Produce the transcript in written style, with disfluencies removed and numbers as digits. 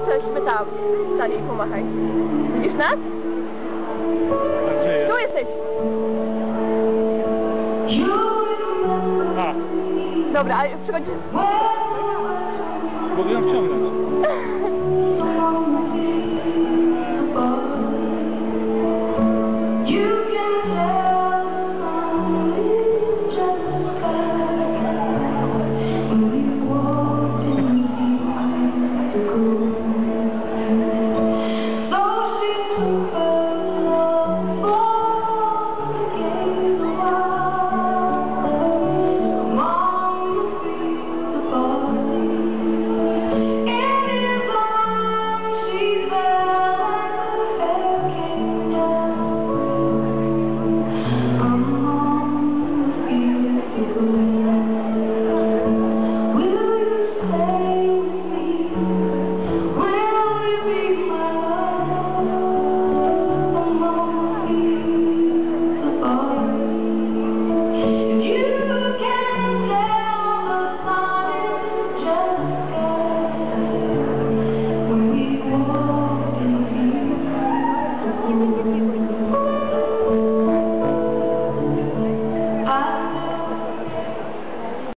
jesteśmy tam. Stanie i pomachaj. Widzisz nas? Tak żyje. Tu jesteś. A. Dobra, a przychodzisz... Mogę ją wciągnąć.